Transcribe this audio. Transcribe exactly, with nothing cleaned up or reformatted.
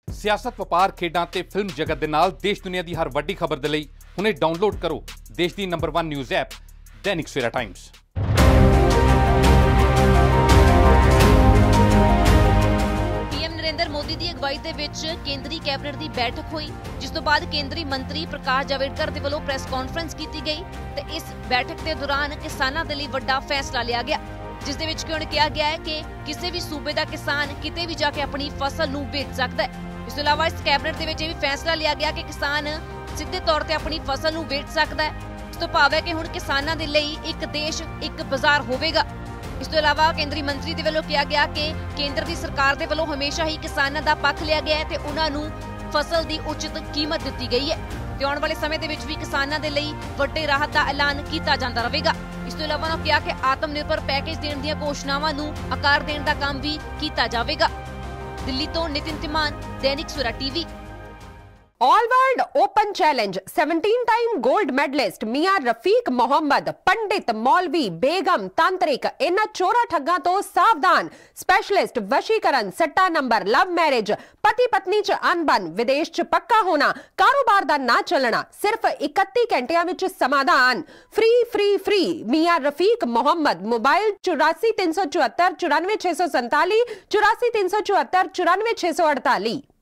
सियासत वपार खेडां ते फिल्म जगत दे नाल देश दुनिया की हर वड्डी खबर दे लई हुणे डाउनलोड करो देश की number one news app Dainik Savera times. PM Narendra Modi की अगवाई दे विच केंद्रीय कैबिनेट की बैठक हुई, जिस तो बाद केंद्रीय मंत्री प्रकाश जावड़ेकर दे वल्लों प्रेस कॉन्फ्रेंस की गई ते इस बैठक के दौरान किसानां दे लई वड्डा फैसला लिया गया, जिस दे विच कि हुण कहा गया है कि किसी भी सूबे का किसान किते भी जाके अपनी फसल नूं बेच सकदा है। इस तो इलावा इस कैबिनेट दे विच यह भी फैसला लिया गया कि किसान सीधे तौर पर अपनी फसल नूं बेच सकदा है। इस तो भाव है कि हुण किसानां दे लई एक देश एक बाजार होवेगा। इस तो इलावा केंद्रीय मंत्री दे वल्लों कहा गया कि केंद्र की सरकार दे वल्लों हमेशा ही किसानां दा पक्ष लिया गया है ते उन्हां नूं फसल की उचित कीमत दित्ती गई है ते आउण वाले समय दे विच भी किसानां दे लई वड्डे राहत दा ऐलान कीता जांदा रहेगा। इस तो इलावा उन्होंने कहा कि आत्मनिर्भर पैकेज देण दीआं घोषणावां नूं आकार देण दा काम भी कीता जावेगा। दिल्ली तो नितिन तिमान, Dainik Savera TV. All world open challenge seventeen time gold medalist मियां रफीक मोहम्मद, पंडित, मौलवी, बेगम, तांत्रिक, इन्हां चोरा ठग्गां तो सावधान। स्पेशलिस्ट वशीकरण, सट्टा नंबर, लव मैरिज, पति पत्नी च अनबन, विदेश च पक्का होना, कारोबार दा ना चलना, सिर्फ इकत्ती घंटियां विच समाधान। फ्री फ्री फ्री मियां रफीक मोहम्मद। मोबाइल चौरासी तीन सौ चौहत्तर चौरानवे छे सौ संताली, चौरासी तीन सौ चौहत्तर चौरानवे छे सौ अड़ताली।